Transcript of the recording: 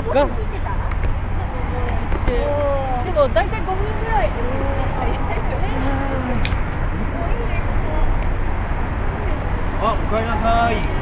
がでも大体5分ぐらい。 あ、おかえりなさい。